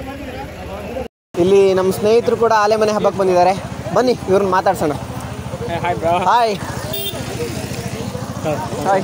ಇಲ್ಲಿ ನಮ್ಮ ಸ್ನೇಹಿತರು ಕೂಡ ಆಲೆಮನೆ ಹಬ್ಬಕ್ಕೆ ಬಂದಿದ್ದಾರೆ. ಬನ್ನಿ ಇವ್ರನ್ನ ಮಾತಾಡ್ಸೋಣ. Hi hi.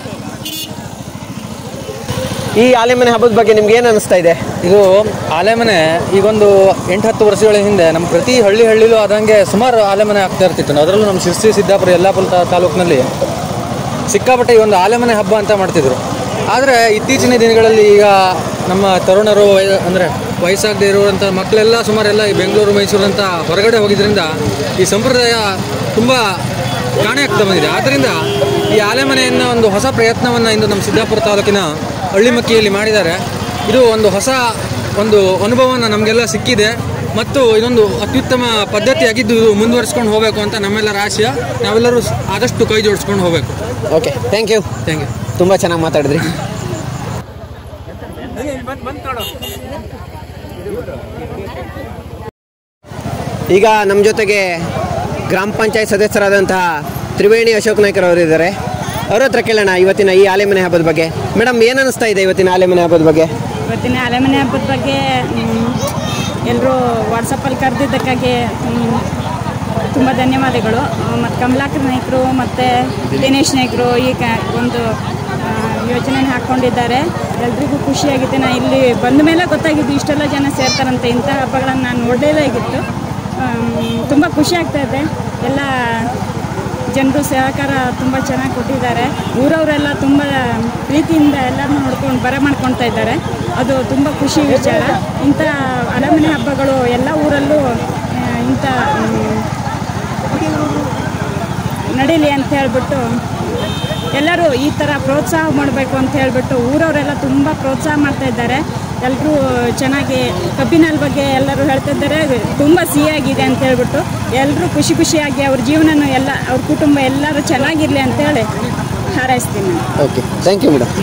ಈ ಆಲೆಮನೆ ಹಬ್ಬದ ಬಗ್ಗೆ ನಿಮ್ಗೆ ಏನು ಅನಿಸ್ತಾ ಇದೆ? ಇದು ಆಲೆಮನೆ ಈಗೊಂದು 8-10 ವರ್ಷಗಳ ಹಿಂದೆ ನಮ್ಮ ಪ್ರತಿ ಹಳ್ಳಿಲೂ ಆದಂಗೆ ಸುಮಾರು ಆಲೆಮನೆ ಆಗ್ತಾ ಇರ್ತಿತ್ತು. ಅದರಲ್ಲೂ ನಮ್ಮ ಶಿರ್ಸಿ, ಸಿದ್ದಾಪುರ, ಯಲ್ಲಾಪುರ ತಾಲೂಕಿನಲ್ಲಿ ಸಿಕ್ಕಾಪಟ್ಟೆ ಈ ಒಂದು ಆಲೆಮನೆ ಹಬ್ಬ ಅಂತ ಮಾಡ್ತಿದ್ರು. ಆದರೆ ಇತ್ತೀಚಿನ ದಿನಗಳಲ್ಲಿ ಈಗ ನಮ್ಮ ತರುಣರು ಅಂದರೆ ವಯಸ್ಸಾಗದೇ ಇರುವಂಥ ಮಕ್ಕಳೆಲ್ಲ ಸುಮಾರೆಲ್ಲ ಈ ಬೆಂಗಳೂರು, ಮೈಸೂರು ಅಂತ ಹೊರಗಡೆ ಹೋಗಿದ್ದರಿಂದ ಈ ಸಂಪ್ರದಾಯ ತುಂಬ ಕಾಣೆ ಆಗ್ತಾ ಬಂದಿದೆ. ಆದ್ದರಿಂದ ಈ ಆಲೆಮನೆಯನ್ನು ಒಂದು ಹೊಸ ಪ್ರಯತ್ನವನ್ನು ಇಂದು ನಮ್ಮ ಸಿದ್ದಾಪುರ ತಾಲೂಕಿನ ಹಳ್ಳಿಮಕ್ಕಿಯಲ್ಲಿ ಮಾಡಿದ್ದಾರೆ. ಇದು ಒಂದು ಹೊಸ ಅನುಭವವನ್ನು ನಮಗೆಲ್ಲ ಸಿಕ್ಕಿದೆ ಮತ್ತು ಇದೊಂದು ಅತ್ಯುತ್ತಮ ಪದ್ಧತಿಯಾಗಿದ್ದು ಇದು ಮುಂದುವರಿಸ್ಕೊಂಡು ಹೋಗಬೇಕು ಅಂತ ನಮ್ಮೆಲ್ಲರ ಆಶಯ. ನಾವೆಲ್ಲರೂ ಆದಷ್ಟು ಕೈ ಜೋಡಿಸ್ಕೊಂಡು ಹೋಗಬೇಕು. Okay, thank you. ತುಂಬ ಚೆನ್ನಾಗಿ ಮಾತಾಡಿದ್ರಿ. ಈಗ ನಮ್ಮ ಜೊತೆಗೆ ಗ್ರಾಮ ಪಂಚಾಯತ್ ಸದಸ್ಯರಾದಂತಹ ತ್ರಿವೇಣಿ ಅಶೋಕ್ ನಾಯ್ಕರ್ ಅವರು ಇದ್ದಾರೆ. ಅವ್ರ ಹತ್ರ ಕೇಳೋಣ ಇವತ್ತಿನ ಈ ಆಲೆಮನೆ ಹಬ್ಬದ ಬಗ್ಗೆ. ಮೇಡಮ್, ಏನು ಅನಿಸ್ತಾ ಇದೆ ಇವತ್ತಿನ ಆಲೆಮನೆ ಹಬ್ಬದ ಬಗ್ಗೆ? ಇವತ್ತಿನ ಆಲೆಮನೆ ಹಬ್ಬದ ಬಗ್ಗೆ ಎಲ್ಲರೂ ವಾಟ್ಸಪ್ಪಲ್ಲಿ ಕರೆದಿದ್ದಕ್ಕಾಗಿ ತುಂಬ ಧನ್ಯವಾದಗಳು. ಮತ್ತು ಕಮಲಾಕರ್ ನಾಯ್ಕರು ಮತ್ತು ದಿನೇಶ್ ನಾಯ್ಕರು ಈಗ ಒಂದು ಯೋಜನೆ ಹಾಕ್ಕೊಂಡಿದ್ದಾರೆ. ಎಲ್ರಿಗೂ ಖುಷಿಯಾಗಿದೆ. ನಾನು ಇಲ್ಲಿ ಬಂದ ಮೇಲೆ ಗೊತ್ತಾಗಿದ್ದು ಇಷ್ಟೆಲ್ಲ ಜನ ಸೇರ್ತಾರಂತೆ. ಇಂಥ ಹಬ್ಬಗಳನ್ನು ನಾನು ನೋಡಲೇದಾಗಿತ್ತು. ತುಂಬ ಖುಷಿ ಆಗ್ತಾಯಿದೆ. ಎಲ್ಲ ಜನರು ಸಹಕಾರ ತುಂಬ ಚೆನ್ನಾಗಿ ಕೊಟ್ಟಿದ್ದಾರೆ. ಊರವರೆಲ್ಲ ತುಂಬ ಪ್ರೀತಿಯಿಂದ ಎಲ್ಲರನ್ನೂ ನೋಡ್ಕೊಂಡು ಮಾಡ್ಕೊಳ್ತಾ ಇದ್ದಾರೆ. ಅದು ತುಂಬ ಖುಷಿ ವಿಚಾರ. ಇಂಥ ಆಲೆಮನೆ ಹಬ್ಬಗಳು ಎಲ್ಲ ಊರಲ್ಲೂ ಇಂಥ ನಡೀಲಿ ಅಂತ ಹೇಳಿಬಿಟ್ಟು ಎಲ್ಲರೂ ಈ ಥರ ಪ್ರೋತ್ಸಾಹ ಮಾಡಬೇಕು ಅಂತ ಹೇಳಿಬಿಟ್ಟು ಊರವರೆಲ್ಲ ತುಂಬ ಪ್ರೋತ್ಸಾಹ ಮಾಡ್ತಾ ಇದ್ದಾರೆ. ಎಲ್ಲರೂ ಚೆನ್ನಾಗಿ ಕಬ್ಬಿನ ಬಗ್ಗೆ ಎಲ್ಲರೂ ಹೇಳ್ತಿದ್ದಾರೆ. ತುಂಬ ಸಿಹಿಯಾಗಿದೆ ಅಂತ ಹೇಳ್ಬಿಟ್ಟು ಎಲ್ಲರೂ ಖುಷಿಯಾಗಿ ಅವ್ರ ಜೀವನನೂ ಎಲ್ಲ ಅವ್ರ ಕುಟುಂಬ ಎಲ್ಲರೂ ಚೆನ್ನಾಗಿರಲಿ ಅಂತೇಳಿ ಹಾರೈಸ್ತೀನಿ. Okay, thank you madam.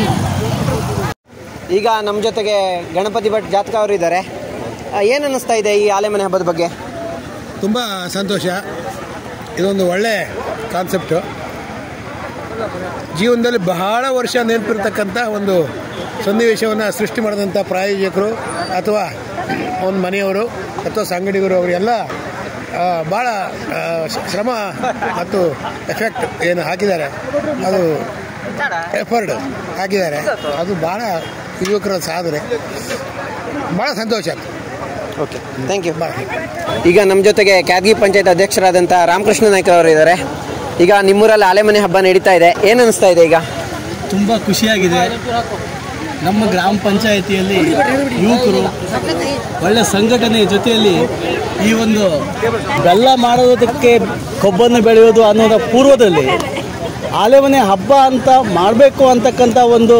ಈಗ ನಮ್ಮ ಜೊತೆಗೆ ಗಣಪತಿ ಭಟ್ ಜಾತಕ ಅವರು ಇದ್ದಾರೆ. ಏನು ಅನ್ನಿಸ್ತಾ ಇದೆ ಈ ಆಲೆಮನೆ ಹಬ್ಬದ ಬಗ್ಗೆ? ತುಂಬ ಸಂತೋಷ. ಇದೊಂದು ಒಳ್ಳೆ ಕಾನ್ಸೆಪ್ಟು. ಜೀವನದಲ್ಲಿ ಬಹಳ ವರ್ಷ ನೆನಪಿರ್ತಕ್ಕಂಥ ಒಂದು ಸನ್ನಿವೇಶವನ್ನು ಸೃಷ್ಟಿ ಮಾಡಿದಂಥ ಪ್ರಾಯೋಜಕರು ಅಥವಾ ಒಂದು ಮನೆಯವರು ಅಥವಾ ಸಂಗಡಿಗರು ಅವರೆಲ್ಲ ಭಾಳ ಶ್ರಮ ಮತ್ತು ಎಫೆಕ್ಟ್ ಏನು ಹಾಕಿದ್ದಾರೆ, ಅದು ಎಫರ್ಟ್ ಹಾಕಿದ್ದಾರೆ. ಅದು ಭಾಳ ಯುವಕರ ಸಾಧನೆ. ಭಾಳ ಸಂತೋಷ. Okay, thank you. ಈಗ ನಮ್ಮ ಜೊತೆಗೆ ಕ್ಯಾದಗಿ ಪಂಚಾಯತ್ ಅಧ್ಯಕ್ಷರಾದಂಥ ರಾಮಕೃಷ್ಣ ನಾಯ್ಕರ್ ಅವರು ಇದ್ದಾರೆ. ಈಗ ನಿಮ್ಮೂರಲ್ಲಿ ಆಲೆಮನೆ ಹಬ್ಬ ನಡೀತಾ ಇದೆ, ಏನು ಅನಿಸ್ತಾ ಇದೆ? ಈಗ ತುಂಬ ಖುಷಿಯಾಗಿದೆ. ನಮ್ಮ ಗ್ರಾಮ ಪಂಚಾಯಿತಿಯಲ್ಲಿ ಯುವಕರು ಒಳ್ಳೆ ಸಂಘಟನೆಯ ಜೊತೆಯಲ್ಲಿ ಈ ಒಂದು ಬೆಲ್ಲ ಮಾಡೋದಕ್ಕೆ ಕೊಬ್ಬನ್ನು ಬೆಳೆಯೋದು ಅನ್ನೋದ ಪೂರ್ವದಲ್ಲಿ ಆಲೆಮನೆ ಹಬ್ಬ ಅಂತ ಮಾಡಬೇಕು ಅಂತಕ್ಕಂಥ ಒಂದು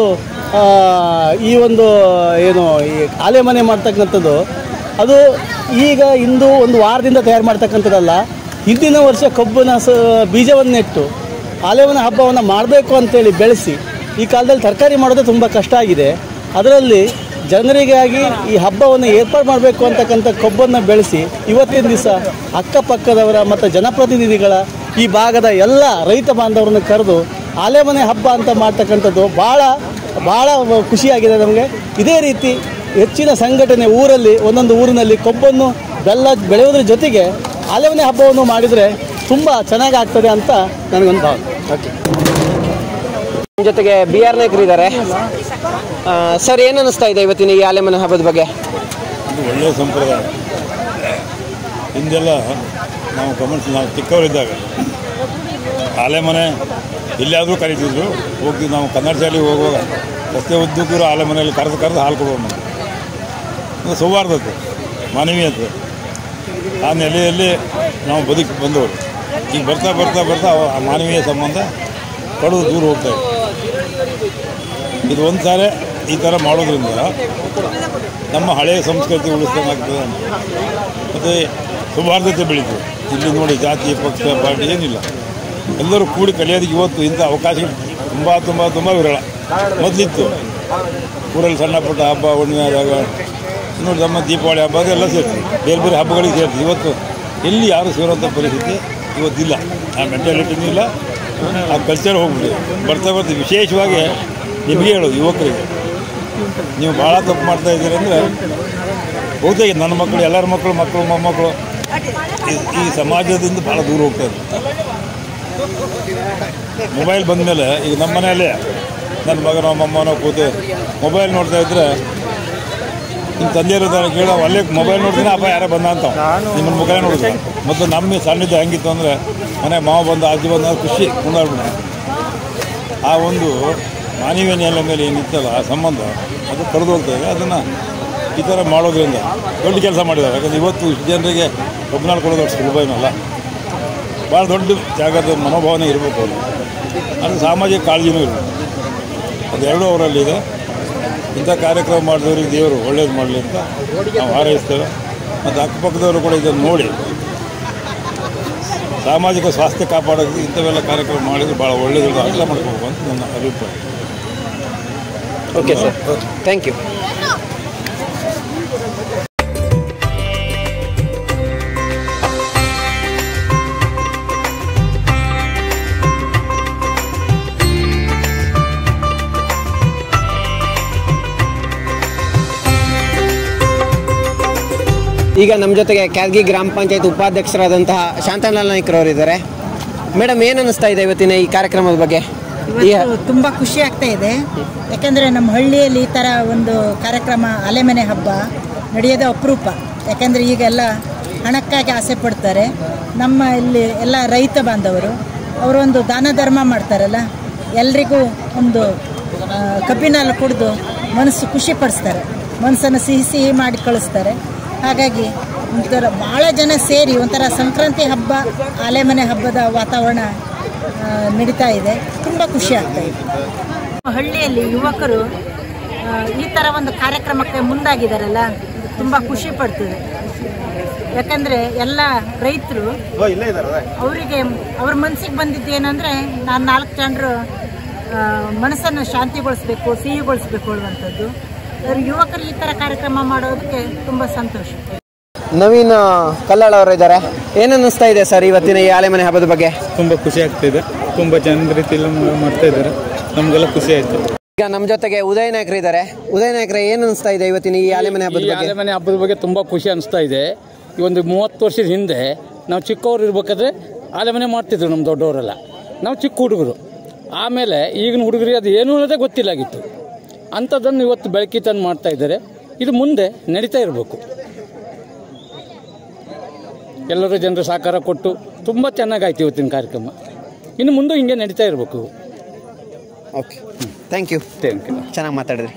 ಈ ಒಂದು ಏನು ಈ ಆಲೆಮನೆ ಮಾಡ್ತಕ್ಕಂಥದ್ದು ಅದು ಈಗ ಇಂದು ಒಂದು ವಾರದಿಂದ ತಯಾರು ಮಾಡ್ತಕ್ಕಂಥದ್ದಲ್ಲ. ಹಿಂದಿನ ವರ್ಷ ಕಬ್ಬನ ಬೀಜವನ್ನು ನೆಟ್ಟು ಆಲೆಮನೆ ಹಬ್ಬವನ್ನು ಮಾಡಬೇಕು ಅಂತೇಳಿ ಬೆಳೆಸಿ ಈ ಕಾಲದಲ್ಲಿ ತರಕಾರಿ ಮಾಡೋದು ತುಂಬ ಕಷ್ಟ ಆಗಿದೆ. ಅದರಲ್ಲಿ ಜನರಿಗಾಗಿ ಈ ಹಬ್ಬವನ್ನು ಏರ್ಪಾಡು ಮಾಡಬೇಕು ಅಂತಕ್ಕಂಥ ಕೊಬ್ಬನ್ನು ಬೆಳೆಸಿ ಇವತ್ತಿನ ದಿವಸ ಅಕ್ಕಪಕ್ಕದವರ ಮತ್ತು ಜನಪ್ರತಿನಿಧಿಗಳ ಈ ಭಾಗದ ಎಲ್ಲ ರೈತ ಬಾಂಧವರನ್ನು ಕರೆದು ಆಲೆಮನೆ ಹಬ್ಬ ಅಂತ ಮಾಡ್ತಕ್ಕಂಥದ್ದು ಭಾಳ ಖುಷಿಯಾಗಿದೆ ನಮಗೆ. ಇದೇ ರೀತಿ ಹೆಚ್ಚಿನ ಸಂಘಟನೆ ಊರಲ್ಲಿ ಒಂದೊಂದು ಊರಿನಲ್ಲಿ ಕೊಬ್ಬನ್ನು ಬೆಲ್ಲ ಬೆಳೆಯೋದ್ರ ಜೊತೆಗೆ ಆಲೆಮನೆ ಹಬ್ಬವನ್ನು ಮಾಡಿದರೆ ತುಂಬ ಚೆನ್ನಾಗಿ ಆಗ್ತದೆ ಅಂತ ನನಗೊಂದು ಭಾವನೆ. ಓಕೆ, ನಮ್ಮ ಜೊತೆಗೆ ಬಿ ಆರ್ ನಾಯ್ಕರು ಇದ್ದಾರೆ. ಸರ್, ಏನು ಅನ್ನಿಸ್ತಾ ಇದೆ ಇವತ್ತಿನ ಈ ಆಲೆಮನೆ ಹಬ್ಬದ ಬಗ್ಗೆ? ಇದು ಒಳ್ಳೆಯ ಸಂಪ್ರದಾಯ. ಹಿಂದೆಲ್ಲ ನಾವು ಚಿಕ್ಕವರಿದ್ದಾಗ ಆಲೆಮನೆ ಎಲ್ಲಿಯಾದರೂ ಕರೀತಿದ್ರು, ಹೋಗ್ತಿದ್ದು ನಾವು ಕನ್ನಡ ಶಾಲೆಗೆ ಹೋಗುವಾಗ ರಸ್ತೆ ಉದ್ದಕ್ಕೂ ಆಲೆಮನೆಯಲ್ಲಿ ಕರೆದು ಹಾಲು ಕೊಡುವ ಸೌಹಾರ್ದತೆ, ಮಾನವೀಯತೆ, ಆ ನೆಲೆಯಲ್ಲಿ ನಾವು ಬದುಕಿ ಬಂದವರು. ಈಗ ಬರ್ತಾ ಆ ಮಾನವೀಯ ಸಂಬಂಧ ಕಡಿದು ದೂರ ಹೋಗ್ತಾಯಿದೆ. ಇದು ಒಂದು ಸಾರಿ ಈ ಥರ ಮಾಡೋದ್ರಿಂದ ನಮ್ಮ ಹಳೆಯ ಸಂಸ್ಕೃತಿ ಉಳಿಸ್ದಂಗಾಗ್ತದೆ. ಮತ್ತು ಸೌಹಾರ್ದತೆ ಬೆಳೀತದೆ. ಇಲ್ಲಿ ನೋಡಿ ಜಾತಿ ಪಕ್ಷ ಪಾರ್ಟಿ ಏನಿಲ್ಲ, ಎಲ್ಲರೂ ಕೂಡಿ ಕಲಿಯೋದಕ್ಕೆ ಇವತ್ತು ಇಂಥ ಅವಕಾಶ ತುಂಬ ವಿರಳ. ಮೊದಲಿತ್ತು ಊರಲ್ಲಿ ಸಣ್ಣ ಪುಟ್ಟ ಹಬ್ಬ ಹುಣ್ಣಿಮೆ ಆದಾಗ ನೋಡಿ, ನಮ್ಮ ದೀಪಾವಳಿ ಹಬ್ಬ ಅದೆಲ್ಲ ಸೇರ್ತೀವಿ, ಬೇರೆ ಹಬ್ಬಗಳಿಗೆ ಸೇರ್ತೀವಿ. ಇವತ್ತು ಎಲ್ಲಿ ಯಾರು ಸೇರೋಂಥ ಪರಿಸ್ಥಿತಿ ಇವತ್ತಿಲ್ಲ. ಆ ಮೆಂಟಾಲಿಟಿನೂ ಇಲ್ಲ, ಆ ಕಲ್ಚರ್ ಹೋಗ್ಬಿಟ್ಟಿದೆ. ಬರ್ತಾ ವಿಶೇಷವಾಗಿ ನಿಮಗೆ ಹೇಳೋದು ಯುವಕರಿಗೆ, ನೀವು ಭಾಳ ತಪ್ಪು ಮಾಡ್ತಾಯಿದ್ದೀರಿ ಅಂದರೆ ಬಹುತೇಕ ನನ್ನ ಮಕ್ಕಳು, ಎಲ್ಲರ ಮಕ್ಕಳು ಮೊಮ್ಮಕ್ಕಳು ಈ ಸಮಾಜದಿಂದ ಭಾಳ ದೂರ ಹೋಗ್ತಾಯಿದ್ರು. ಮೊಬೈಲ್ ಬಂದ ಮೇಲೆ ಈಗ ನಮ್ಮ ಮನೆಯಲ್ಲೇ ನನ್ನ ಮಗನೋ ಮೊಮ್ಮನೋ ಕೂತು ಮೊಬೈಲ್ ನೋಡ್ತಾ ಇದ್ದರೆ ನಿಮ್ಮ ತಂದೆ ಇರೋದಾರ ಕೇಳೋ ಅಲ್ಲೇ ಮೊಬೈಲ್ ನೋಡ್ತೀನಿ, ಅಪ್ಪ ಯಾರೋ ಬಂದ ಅಂತ ನಿಮ್ಮನ್ನು ಮೊಬೈಲ್ ನೋಡಿದ್ರೆ. ಮತ್ತು ನಮ್ಮ ಸಣ್ಣಿದ್ದು ಹೆಂಗಿತ್ತು ಅಂದರೆ ಮನೆ ಮಾವ ಬಂದು ಅಜ್ಜಿ ಬಂದ ಖುಷಿ ಕುಂದಾಡ್ಬಿಟ್ಟು ಆ ಒಂದು ಮಾನವೀಯ ನೆಲೆ ಮೇಲೆ ಏನಿತ್ತಲ್ಲ ಆ ಸಂಬಂಧ ಅದು ಕಳೆದು ಹೋಗ್ತಾಯಿದೆ. ಅದನ್ನು ಈ ಥರ ಮಾಡೋದ್ರಿಂದ ದೊಡ್ಡ ಕೆಲಸ ಮಾಡಿದ್ದಾರೆ. ಯಾಕಂದರೆ ಇವತ್ತು ಇಷ್ಟು ಜನರಿಗೆ ಒಬ್ಬನಾಳು ಕೊಡೋದು ಅಷ್ಟು ಸುಲಭ ಏನಲ್ಲ, ಭಾಳ ದೊಡ್ಡ ಜಾಗದ ಮನೋಭಾವನೆ ಇರಬೇಕು. ಅದು ಸಾಮಾಜಿಕ ಕಾಳಜಿನೂ ಇರಬೇಕು. ಅದೆರಡೂ ಅವರಲ್ಲಿದೆ. ಇಂಥ ಕಾರ್ಯಕ್ರಮ ಮಾಡಿದವ್ರಿಗೆ ದೇವರು ಒಳ್ಳೇದು ಮಾಡಲಿ ಅಂತ ನಾವು ಹಾರೈಸ್ತೇವೆ. ಮತ್ತು ಅಕ್ಕಪಕ್ಕದವರು ಕೂಡ ಇದನ್ನು ನೋಡಿ ಸಾಮಾಜಿಕ ಸ್ವಾಸ್ಥ್ಯ ಕಾಪಾಡೋಕ್ಕೆ ಇಂಥವೆಲ್ಲ ಕಾರ್ಯಕ್ರಮ ಮಾಡಿದರೆ ಭಾಳ ಒಳ್ಳೆಯದು, ಅರ್ಥ ಮಾಡ್ಕೋಬೇಕು ಅಂತ ನನ್ನ ಅಭಿಪ್ರಾಯ. Okay sir, thank you. ಈಗ ನಮ್ಮ ಜೊತೆಗೆ ಕ್ಯಾದಗಿ ಗ್ರಾಮ ಪಂಚಾಯತ್ ಉಪಾಧ್ಯಕ್ಷರಾದಂತಹ ಶಾಂತಲಾಲ್ ನಾಯ್ಕರವರಿದ್ದಾರೆ. ಮೇಡಮ್, ಏನು ಅನ್ನಿಸ್ತಾ ಇದೆ ಇವತ್ತಿನ ಈ ಕಾರ್ಯಕ್ರಮದ ಬಗ್ಗೆ? ಇವತ್ತು ತುಂಬ ಖುಷಿ ಆಗ್ತಾ ಇದೆ. ಯಾಕೆಂದರೆ ನಮ್ಮ ಹಳ್ಳಿಯಲ್ಲಿ ಈ ಥರ ಒಂದು ಕಾರ್ಯಕ್ರಮ ಆಲೆಮನೆ ಹಬ್ಬ ನಡೆಯೋದೇ ಅಪರೂಪ. ಯಾಕೆಂದರೆ ಈಗೆಲ್ಲ ಹಣಕ್ಕಾಗಿ ಆಸೆ ಪಡ್ತಾರೆ. ನಮ್ಮ ಇಲ್ಲಿ ಎಲ್ಲ ರೈತ ಬಾಂಧವರು ಅವರೊಂದು ದಾನ ಧರ್ಮ ಮಾಡ್ತಾರಲ್ಲ, ಎಲ್ರಿಗೂ ಒಂದು ಕಬ್ಬಿನಲ್ಲಿ ಕುಡಿದು ಮನಸ್ಸು ಖುಷಿ ಪಡಿಸ್ತಾರೆ, ಮನಸ್ಸನ್ನು ಸಿಹಿ ಮಾಡಿ ಕಳಿಸ್ತಾರೆ. ಹಾಗಾಗಿ ಒಂಥರ ಭಾಳ ಜನ ಸೇರಿ ಒಂಥರ ಸಂಕ್ರಾಂತಿ ಹಬ್ಬ, ಆಲೆಮನೆ ಹಬ್ಬದ ವಾತಾವರಣ ನಡೀತಾ ಇದೆ. ತುಂಬ ಖುಷಿ ಆಗ್ತಾ ಇದೆ. ಹಳ್ಳಿಯಲ್ಲಿ ಯುವಕರು ಈ ಥರ ಒಂದು ಕಾರ್ಯಕ್ರಮಕ್ಕೆ ಮುಂದಾಗಿದ್ದಾರಲ್ಲ, ತುಂಬ ಖುಷಿ ಪಡ್ತದೆ. ಯಾಕಂದರೆ ಎಲ್ಲ ರೈತರು ಅವರಿಗೆ ಅವ್ರ ಮನಸ್ಸಿಗೆ ಬಂದಿದ್ದೇನೆಂದರೆ ನಾನು 4 ಜನರು ಮನಸ್ಸನ್ನು ಶಾಂತಿಗೊಳಿಸ್ಬೇಕು, ಸಿಹಿಗೊಳಿಸ್ಬೇಕು ಅನ್ನುವಂಥದ್ದು. ಯುವಕರು ಈ ಥರ ಕಾರ್ಯಕ್ರಮ ಮಾಡೋದಕ್ಕೆ ತುಂಬ ಸಂತೋಷ. ನವೀನ್ ಕಲ್ಲಾಳ್ ಅವರು ಇದ್ದಾರೆ. ಏನು ಅನ್ನಿಸ್ತಾ ಇದೆ ಸರ್ ಇವತ್ತಿನ ಈ ಆಲೆಮನೆ ಹಬ್ಬದ ಬಗ್ಗೆ? ತುಂಬ ಖುಷಿ ಆಗ್ತಿದೆ. ತುಂಬ ಜನದ ರೀತಿಯಲ್ಲಿ ಮಾಡ್ತಾ ಇದ್ದಾರೆ, ನಮಗೆಲ್ಲ ಖುಷಿ ಆಯಿತು. ಈಗ ನಮ್ಮ ಜೊತೆಗೆ ಉದಯ ನಾಯ್ಕರು ಇದ್ದಾರೆ. ಉದಯ ನಾಯ್ಕರೇ, ಏನು ಅನ್ನಿಸ್ತಾ ಇದೆ ಇವತ್ತಿನ ಈ ಆಲೆಮನೆ ಹಬ್ಬದ ಬಗ್ಗೆ? ಆಲೆಮನೆ ಹಬ್ಬದ ಬಗ್ಗೆ ತುಂಬ ಖುಷಿ ಅನಿಸ್ತಾ ಇದೆ. ಈ ಒಂದು 30 ವರ್ಷದ ಹಿಂದೆ ನಾವು ಚಿಕ್ಕವರು ಇರ್ಬೇಕಾದ್ರೆ ಆಲೆಮನೆ ಮಾಡ್ತಿದ್ರು ನಮ್ಮ ದೊಡ್ಡವರೆಲ್ಲ, ನಾವು ಚಿಕ್ಕ ಹುಡುಗರು. ಆಮೇಲೆ ಈಗಿನ ಹುಡುಗರಿಗೆ ಅದು ಏನು ಅನ್ನೋದೇ ಗೊತ್ತಿಲ್ಲಾಗಿತ್ತು. ಅಂಥದ್ದನ್ನು ಇವತ್ತು ಬೆಳಕಿ ತಂದು ಮಾಡ್ತಾ ಇದ್ದಾರೆ. ಇದು ಮುಂದೆ ನಡೀತಾ ಇರಬೇಕು. ಎಲ್ಲರೂ ಜನರು ಸಹಕಾರ ಕೊಟ್ಟು ತುಂಬ ಚೆನ್ನಾಗಾಯ್ತು ಇವತ್ತಿನ ಕಾರ್ಯಕ್ರಮ. ಇನ್ನು ಮುಂದೆ ಹಿಂಗೆ ನಡೀತಾ ಇರಬೇಕು. Okay, thank you. ಚೆನ್ನಾಗಿ ಮಾತಾಡಿದ್ರಿ.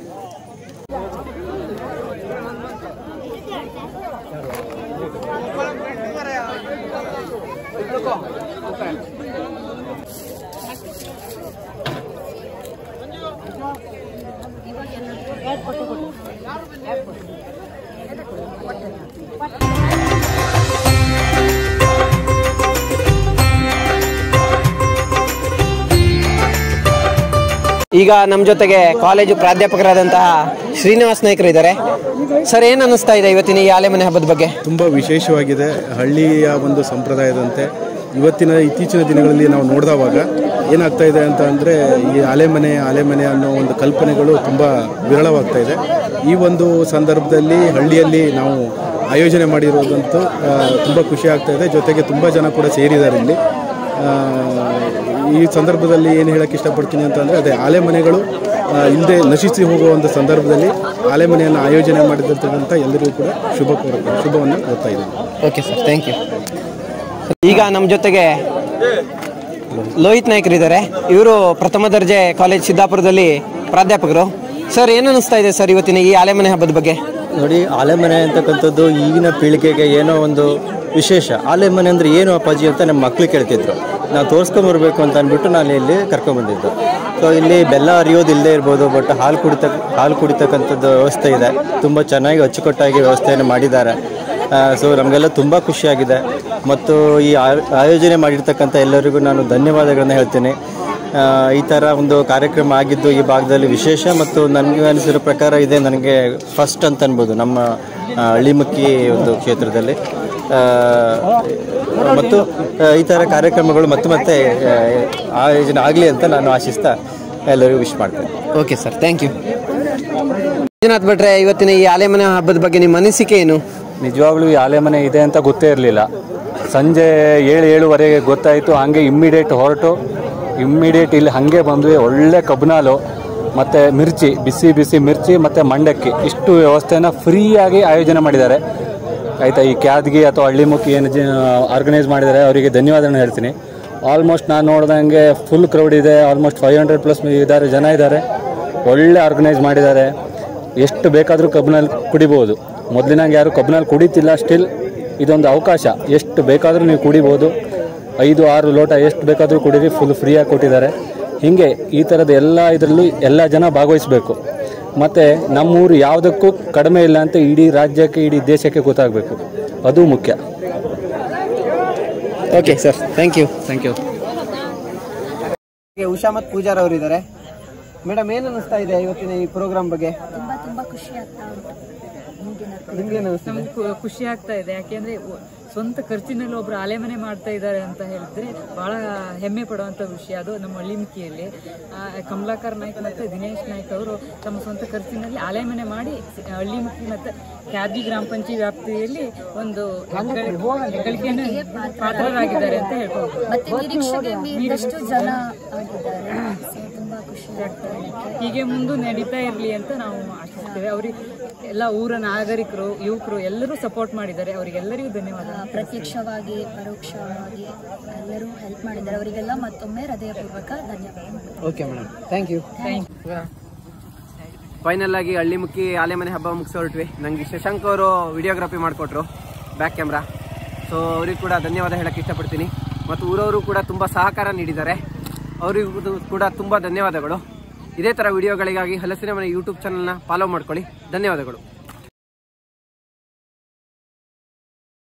ಈಗ ನಮ್ಮ ಜೊತೆಗೆ ಕಾಲೇಜು ಪ್ರಾಧ್ಯಾಪಕರಾದಂತಹ ಶ್ರೀನಿವಾಸ್ ನಾಯ್ಕರು ಇದ್ದಾರೆ. ಸರ್, ಏನು ಅನ್ನಿಸ್ತಾ ಇದೆ ಇವತ್ತಿನ ಈ ಆಲೆಮನೆ ಹಬ್ಬದ ಬಗ್ಗೆ? ತುಂಬ ವಿಶೇಷವಾಗಿದೆ. ಹಳ್ಳಿಯ ಒಂದು ಸಂಪ್ರದಾಯದಂತೆ ಇತ್ತೀಚಿನ ದಿನಗಳಲ್ಲಿ ನಾವು ನೋಡಿದವಾಗ ಏನಾಗ್ತಾ ಇದೆ ಅಂತ ಅಂದರೆ, ಈ ಆಲೆಮನೆ ಅನ್ನೋ ಒಂದು ಕಲ್ಪನೆಗಳು ತುಂಬ ವಿರಳವಾಗ್ತಾ ಇದೆ. ಈ ಒಂದು ಸಂದರ್ಭದಲ್ಲಿ ಹಳ್ಳಿಯಲ್ಲಿ ನಾವು ಆಯೋಜನೆ ಮಾಡಿರೋದಂತೂ ತುಂಬ ಖುಷಿ ಆಗ್ತಾ ಇದೆ. ಜೊತೆಗೆ ತುಂಬ ಜನ ಕೂಡ ಸೇರಿದ್ದಾರೆ ಇಲ್ಲಿ. ಈ ಸಂದರ್ಭದಲ್ಲಿ ಏನು ಹೇಳಕ್ಕೆ ಇಷ್ಟಪಡ್ತೀನಿ ಅಂತಂದರೆ, ಅದೇ ಆಲೆಮನೆಗಳು ಇಲ್ಲದೆ ನಶಿಸಿ ಹೋಗುವ ಒಂದು ಸಂದರ್ಭದಲ್ಲಿ ಆಲೆಮನೆಯನ್ನು ಆಯೋಜನೆ ಮಾಡಿದಂಥ ಎಲ್ಲರಿಗೂ ಕೂಡ ಶುಭವನ್ನು ಕೋರ್ತಾ ಇದ್ದೀನಿ. Okay sir, thank you. ಈಗ ನಮ್ಮ ಜೊತೆಗೆ ಲೋಹಿತ್ ನಾಯ್ಕರು ಇದ್ದಾರೆ. ಇವರು ಪ್ರಥಮ ದರ್ಜೆ ಕಾಲೇಜ್ ಸಿದ್ದಾಪುರದಲ್ಲಿ ಪ್ರಾಧ್ಯಾಪಕರು. ಸರ್, ಏನು ಅನ್ನಿಸ್ತಾ ಇದೆ ಸರ್ ಇವತ್ತಿನ ಈ ಆಲೆಮನೆ ಹಬ್ಬದ ಬಗ್ಗೆ? ನೋಡಿ, ಆಲೆಮನೆ ಅಂತಕ್ಕಂಥದ್ದು ಈಗಿನ ಪೀಳಿಗೆಗೆ ಏನೋ ಒಂದು ವಿಶೇಷ. ಆಲೆಮನೆ ಅಂದರೆ ಏನು ಅಪ್ಪಾಜಿ ಅಂತ ನಮ್ಮ ಮಕ್ಕಳು ಕೇಳ್ತಿದ್ರು. ನಾವು ತೋರಿಸ್ಕೊಂಬರ್ಬೇಕು ಅಂತ ಅಂದ್ಬಿಟ್ಟು ನಾನು ಇಲ್ಲಿ ಕರ್ಕೊಂಬಂದಿದ್ದು. ಸೊ ಇಲ್ಲಿ ಬೆಲ್ಲ ಅರಿಯೋದಿಲ್ಲದೆ ಇರ್ಬೋದು, ಬಟ್ ಹಾಲು ಕುಡಿತಕ್ಕಂಥದ್ದು ವ್ಯವಸ್ಥೆ ಇದೆ. ತುಂಬ ಚೆನ್ನಾಗಿ ಅಚ್ಚುಕಟ್ಟಾಗಿ ವ್ಯವಸ್ಥೆಯನ್ನು ಮಾಡಿದ್ದಾರೆ. ಸೊ ನಮಗೆಲ್ಲ ತುಂಬ ಖುಷಿಯಾಗಿದೆ. ಮತ್ತು ಈ ಆಯೋಜನೆ ಮಾಡಿರ್ತಕ್ಕಂಥ ಎಲ್ಲರಿಗೂ ನಾನು ಧನ್ಯವಾದಗಳನ್ನು ಹೇಳ್ತೀನಿ. ಈ ಥರ ಒಂದು ಕಾರ್ಯಕ್ರಮ ಆಗಿದ್ದು ಈ ಭಾಗದಲ್ಲಿ ವಿಶೇಷ, ಮತ್ತು ನನಗೆ ಅನಿಸಿರೋ ಪ್ರಕಾರ ಇದೆ ನನಗೆ ಫಸ್ಟ್ ಅಂತ ಅನ್ಬೋದು ನಮ್ಮ ಹಳ್ಳಿಮಕ್ಕಿ ಒಂದು ಕ್ಷೇತ್ರದಲ್ಲಿ. ಮತ್ತು ಈ ಥರ ಕಾರ್ಯಕ್ರಮಗಳು ಮತ್ತೆ ಆಯೋಜನೆ ಆಗಲಿ ಅಂತ ನಾನು ಆಶಿಸ್ತಾ ಎಲ್ಲರಿಗೂ ವಿಶ್ ಮಾಡ್ತೇನೆ. Okay sir, thank you. Manjunath ಭಟ್ರೆ, ಇವತ್ತಿನ ಈ ಆಲೆಮನೆ ಹಬ್ಬದ ಬಗ್ಗೆ ನಿಮ್ಮ ಅನಿಸಿಕೆ ಏನು? ನಿಜವಾಗ್ಲೂ ಈ ಆಲೆಮನೆ ಇದೆ ಅಂತ ಗೊತ್ತೇ ಇರಲಿಲ್ಲ. ಸಂಜೆ 7-7:30 ಗೊತ್ತಾಯಿತು. ಹಾಗೆ ಇಮ್ಮಿಡಿಯೇಟ್ ಇಲ್ಲಿ ಹಾಗೆ ಬಂದ್ವಿ. ಒಳ್ಳೆ ಕಬ್ನಾಲು ಮತ್ತು ಮಿರ್ಚಿ, ಬಿಸಿ ಮಿರ್ಚಿ ಮತ್ತು ಮಂಡಕ್ಕಿ, ಇಷ್ಟು ವ್ಯವಸ್ಥೆನ ಫ್ರೀಯಾಗಿ ಆಯೋಜನೆ ಮಾಡಿದ್ದಾರೆ ಆಯಿತಾ. ಈ ಕ್ಯಾದ್ಗಿ ಅಥವಾ ಹಳ್ಳಿಮುಖಿ ಏನು ಆರ್ಗನೈಸ್ ಮಾಡಿದ್ದಾರೆ ಅವರಿಗೆ ಧನ್ಯವಾದಗಳನ್ನ ಹೇಳ್ತೀನಿ. ಆಲ್ಮೋಸ್ಟ್ ನಾನು ನೋಡ್ದಂಗೆ ಫುಲ್ ಕ್ರೌಡ್ ಇದೆ. ಆಲ್ಮೋಸ್ಟ್ 500+ ಜನ ಇದ್ದಾರೆ. ಒಳ್ಳೆ ಆರ್ಗನೈಸ್ ಮಾಡಿದ್ದಾರೆ. ಎಷ್ಟು ಬೇಕಾದರೂ ಕಬ್ನಲ್ಲಿ ಕುಡಿಬೋದು. ಮೊದಲಿನಂಗೆ ಯಾರು ಕಬ್ನಲ್ಲಿ ಕುಡಿತಿಲ್ಲ. ಸ್ಟಿಲ್ ಇದೊಂದು ಅವಕಾಶ, ಎಷ್ಟು ಬೇಕಾದರೂ ನೀವು ಕುಡಿಬೋದು. 5-6 ಲೋಟ ಎಷ್ಟು ಬೇಕಾದರೂ ಕುಡೀರಿ, ಫುಲ್ ಫ್ರೀಯಾಗಿ ಕೊಟ್ಟಿದ್ದಾರೆ. ಹೀಗೆ ಈ ಥರದ ಇದರಲ್ಲೂ ಎಲ್ಲ ಜನ ಭಾಗವಹಿಸಬೇಕು. ಮತ್ತು ನಮ್ಮೂರು ಯಾವುದಕ್ಕೂ ಕಡಿಮೆ ಇಲ್ಲ ಅಂತ ಇಡೀ ರಾಜ್ಯಕ್ಕೆ, ಇಡೀ ದೇಶಕ್ಕೆ ಗೊತ್ತಾಗಬೇಕು. ಅದು ಮುಖ್ಯ. Okay sir, thank you. Usha ಮತ್ತು ಪೂಜಾರ್ ಅವರು ಇದ್ದಾರೆ. ಮೇಡಮ್, ಏನು ಅನಿಸ್ತಾ ಇದೆ ಇವತ್ತಿನ ಈ ಪ್ರೋಗ್ರಾಮ್ ಬಗ್ಗೆ? ತುಂಬಾ ಖುಷಿ ಆಗ್ತಾ ಉಂಟು. ನಮ್ಗೆ ಖುಷಿ ಆಗ್ತಾ ಇದೆ. ಯಾಕೆಂದ್ರೆ ಸ್ವಂತ ಖರ್ಚಿನಲ್ಲಿ ಒಬ್ರು ಆಲೆಮನೆ ಮಾಡ್ತಾ ಇದ್ದಾರೆ ಅಂತ ಹೇಳಿದ್ರೆ ಬಹಳ ಹೆಮ್ಮೆ ಪಡುವಂತ ವಿಷಯ. ಅದು ನಮ್ಮ ಹಳ್ಳಿಮುಖಿಯಲ್ಲಿ ಕಮಲಾಕರ್ ನಾಯ್ಕ್ ಮತ್ತು ದಿನೇಶ್ ನಾಯ್ಕ್ ಅವರು ತಮ್ಮ ಸ್ವಂತ ಖರ್ಚಿನಲ್ಲಿ ಆಲೆಮನೆ ಮಾಡಿ ಹಳ್ಳಿಮುಖಿ ಮತ್ತು ಕ್ಯಾದ್ಗಿ ಗ್ರಾಮ ಪಂಚಾಯತಿ ವ್ಯಾಪ್ತಿಯಲ್ಲಿ ಒಂದು ಹೆಗ್ಗಳಿಕೆಯನ್ನು ಪಾತ್ರರಾಗಿದ್ದಾರೆ ಅಂತ ಹೇಳ್ಬೋದು. ಮತ್ತೆ ನಿರೀಕ್ಷೆಗೆ ಮೀರಿದಷ್ಟು ಜನ ಆಗಿದ್ದಾರೆ. ತುಂಬಾ ಖುಷಿ ಆಗ್ತಾ ಇದೆ. ಹೀಗೆ ಮುಂದೆ ನಡೀತಾ ಇರಲಿ ಅಂತ ನಾವು ಆಶಿಸ್ತೇವೆ. ಅವ್ರಿಗೆ ಎಲ್ಲ ಊರ ನಾಗರಿಕರು, ಯುವಕರು ಎಲ್ಲರೂ ಸಪೋರ್ಟ್ ಮಾಡಿದ್ದಾರೆ. ಅವರಿಗೆಲ್ಲರಿಗೂ ಧನ್ಯವಾದ. ಪ್ರತ್ಯಕ್ಷವಾಗಿ ಪರೋಕ್ಷವಾಗಿ ಎಲ್ಲರೂ ಹೆಲ್ಪ್ ಮಾಡಿದ್ದಾರೆ. ಅವರಿಗೆಲ್ಲ ಮತ್ತೊಮ್ಮೆ ಹೃದಯಪೂರ್ವಕ ಧನ್ಯವಾದ. Okay madam, thank you. Final ಆಗಿ ಹಳ್ಳಿಮುಖಿ ಆಲೆಮನೆ ಹಬ್ಬ ಮುಗಿಸಿ ಹೊರಟ್ವಿ. ನಂಗೆ ಶಶಾಂಕ್ ಅವರು ವಿಡಿಯೋಗ್ರಫಿ ಮಾಡಿಕೊಟ್ರು, ಬ್ಯಾಕ್ ಕ್ಯಾಮ್ರಾ. ಸೊ ಅವ್ರಿಗೆ ಕೂಡ ಧನ್ಯವಾದ ಹೇಳಕ್ಕೆ ಇಷ್ಟಪಡ್ತೀನಿ. ಮತ್ತು ಊರವರು ಕೂಡ ತುಂಬ ಸಹಕಾರ ನೀಡಿದ್ದಾರೆ. ಅವರಿಗೂ ಕೂಡ ತುಂಬ ಧನ್ಯವಾದಗಳು. ಇದೇ ಥರ ವಿಡಿಯೋಗಳಿಗಾಗಿ ಹಲಸಿನ ಮನೆ ಯೂಟ್ಯೂಬ್ ಚಾನಲ್ನ ಫಾಲೋ ಮಾಡ್ಕೊಳ್ಳಿ. ಧನ್ಯವಾದಗಳು.